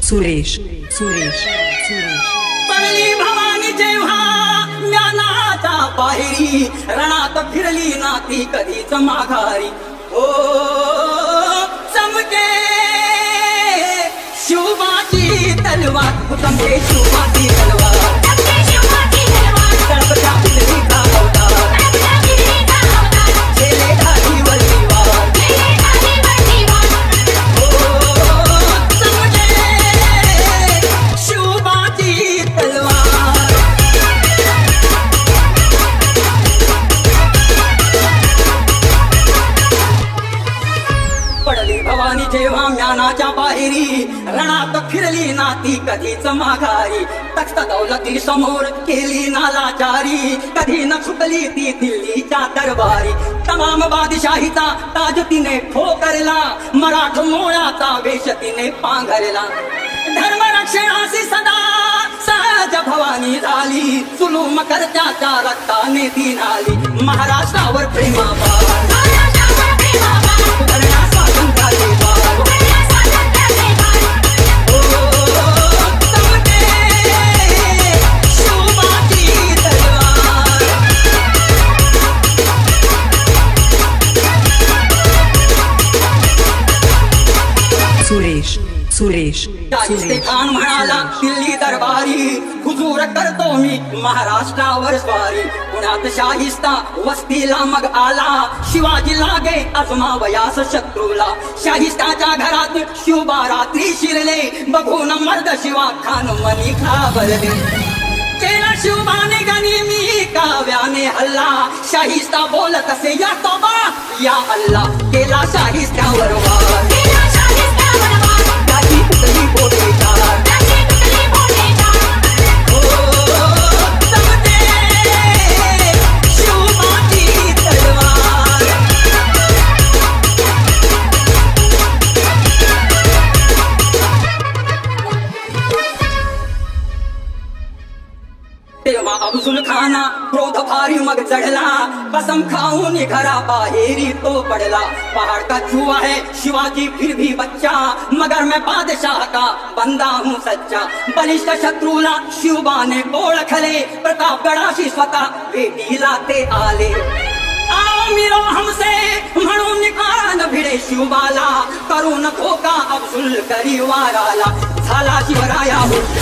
सुरेश सुरेश सुरेश पडली भवानी जेव्हा ज्ञानाच्या बाहेरी रणात फिरली नाती कधीच माघारी ओ चमके शिवबाची तलवार चमके शिवबाची तलवार तळपत्या फिरली का अवतार झेले धारी वल्लीवार भवानी जेव्हा ज्ञानाच्या बाहेरी रणात फिरली नाती कधीच माघारी तख्त दौलती समोर केली नालाचारी कधी न चुकली ती दिल्लीच्या दरबारी तमाम बादशाहीचा ताज तिने ठोकरला मराठ मोळाचा वेश तिने पांघरला धर्मरक्षणाशी सदा सहज भवानी झाली जुलूम करत्याच्या रक्ताने ती नाली महाराष्ट्रावर प्रेमाबाळ सुरेश सुरेश खान म्हणाला दिल्ली दरबारी हुजूर करतो मी महाराष्ट्रावर स्वारी पुण्यात शाहिस्ता वस्तीला मग आला शिवाजी लागे आजमावयास शत्रूला शाहिस्ताच्या घरात शिवबा रात्री शिरले बघून मर्द शिवा खान मनी घाबरले केला शिवबाने गनिमी काव्याने हल्ला शाहिस्ता बोलत असे या तोबा या अल्लाह केला शाहिस्त्यावर वार तेव्हा अफजुल खाना क्रोध भारी मग चढ़ला कसम खाऊन घरा बाहेरी तो पड़ला पहाड़ का छुआ है शिवाजी फिर भी बच्चा मगर मैं बादशाह का बंदा हूँ सच्चा बलिष्ठ शत्रुला शिवबा ने ओळखले प्रतापगडाशी स्वतः भेटी लाते आले आओ मिलो हमसे म्हणून कान भिडे शिवबाला करून धोका अफजुल करी वाराला झाला शिवराया